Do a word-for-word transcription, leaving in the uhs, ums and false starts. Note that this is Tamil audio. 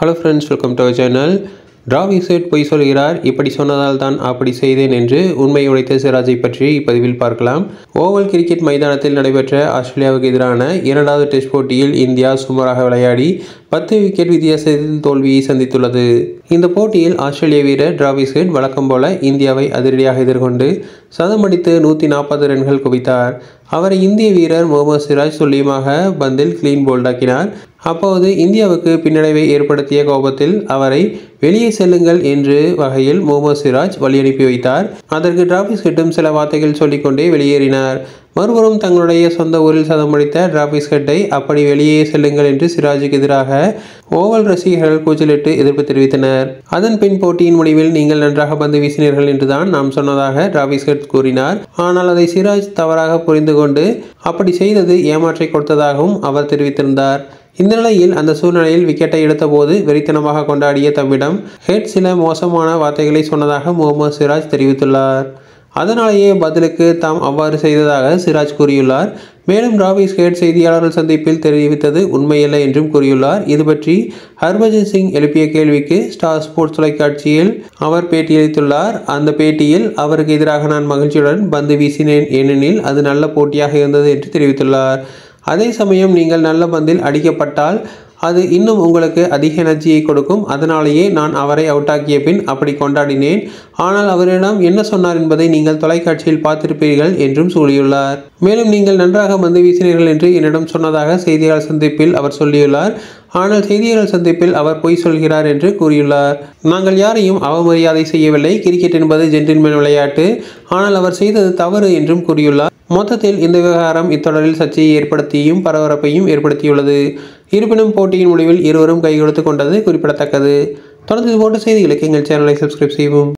Hello friends, welcome to our channel. Travis Head பொய் சொல்கிறார், இப்படி சொன்னதால் தான் அப்படி செய்தேன் என்று உண்மை உடைத்த சிராஜை பற்றி இப்பதிவில் பார்க்கலாம். ஓவல் கிரிக்கெட் மைதானத்தில் நடைபெற்ற ஆஸ்திரேலியாவுக்கு எதிரான இரண்டாவது டெஸ்ட் போட்டியில் இந்தியா சுமாராக விளையாடி பத்து விக்கெட் வித்தியாசத்தில் தோல்வியை சந்தித்துள்ளது. இந்த போட்டியில் ஆஸ்திரேலிய வீரர் டிராவிஸ் ஹெட் வழக்கம் போல இந்தியாவை அதிரடியாக எதிர்கொண்டு சதமடித்து நூற்றி நாற்பது ரன்கள் குவித்தார். அவரை இந்திய வீரர் முகமது சிராஜ் துல்லியமாக பந்தில் கிளீன் போல்டாக்கினார். அப்போது இந்தியாவுக்கு பின்னடைவை ஏற்படுத்திய கோபத்தில் அவரை வெளியே செல்லுங்கள் என்று வகையில் முகமது சிராஜ் வழி அனுப்பி வைத்தார். அதற்கு டிராவிஸ் ஹெட்டும் சில வார்த்தைகள் சொல்லிக்கொண்டே வெளியேறினார். மறுபுறம் தங்களுடைய சொந்த ஊரில் சதமடித்த டிராவிஸ் ஹெட்டை அப்படி வெளியே செல்லுங்கள் என்று சிராஜுக்கு எதிராக ஓவல் ரசிகர்கள் கூச்சலிட்டு எதிர்ப்பு தெரிவித்தனர். அதன் பின் போட்டியின் முடிவில் நீங்கள் நன்றாக பந்து வீசினீர்கள் என்றுதான் நாம் சொன்னதாக டிராவிஸ் ஹெட் கூறினார். ஆனால் அதை சிராஜ் தவறாக புரிந்து கொண்டு அப்படி செய்தது ஏமாற்றை கொடுத்ததாகவும் அவர் தெரிவித்திருந்தார். இந்த நிலையில் அந்த சூழ்நிலையில் விக்கெட்டை எடுத்தபோது வெறித்தனமாக கொண்டாடிய தம்மிடம் ஹெட் சில மோசமான வார்த்தைகளை சொன்னதாக முகமது சிராஜ் தெரிவித்துள்ளார். அதனாலேயே பதிலுக்கு தாம் அவ்வாறு செய்ததாக சிராஜ் கூறியுள்ளார். மேலும் டிராவிஸ் ஹெட் செய்தியாளர்கள் சந்திப்பில் தெரிவித்தது உண்மையல்ல என்றும் கூறியுள்ளார். இது பற்றி ஹர்பஜன் சிங் எழுப்பிய கேள்விக்கு ஸ்டார் ஸ்போர்ட்ஸ் தொலைக்காட்சியில் அவர் பேட்டியளித்துள்ளார். அந்த பேட்டியில் அவருக்கு எதிராக நான் மகிழ்ச்சியுடன் பந்து வீசினேன், ஏனெனில் அது நல்ல போட்டியாக இருந்தது என்று தெரிவித்துள்ளார். அதே சமயம் நீங்கள் நல்ல பந்தில் அடிக்கப்பட்டால் அது இன்னும் உங்களுக்கு அதிக எனர்ஜியை கொடுக்கும். அதனாலேயே நான் அவரை அவுட்டாக்கிய பின் அப்படி கொண்டாடினேன். ஆனால் அவரிடம் என்ன சொன்னார் என்பதை நீங்கள் தொலைக்காட்சியில் பார்த்திருப்பீர்கள் என்றும் சொல்லியுள்ளார். மேலும் நீங்கள் நன்றாக பந்து வீசினீர்கள் என்று என்னிடம் சொன்னதாக செய்தியாளர் சந்திப்பில் அவர் சொல்லியுள்ளார். ஆனால் செய்தியாளர் சந்திப்பில் அவர் பொய் சொல்கிறார் என்று கூறியுள்ளார். நாங்கள் யாரையும் அவமரியாதை செய்யவில்லை. கிரிக்கெட் என்பது ஜென்டில்மேன் விளையாட்டு. ஆனால் அவர் செய்தது தவறு என்றும் கூறியுள்ளார். மொத்தத்தில் இந்த விவகாரம் இத்தொடரில் சர்ச்சையை ஏற்படுத்தியும் பரபரப்பையும் ஏற்படுத்தியுள்ளது. இருப்பினும் போட்டியின் முடிவில் இருவரும் கைகொடுத்து கொண்டது குறிப்பிடத்தக்கது. தொடர்ந்து இது போன்ற செய்திகளுக்கு எங்கள் சேனலை சப்ஸ்கிரைப் செய்வோம்.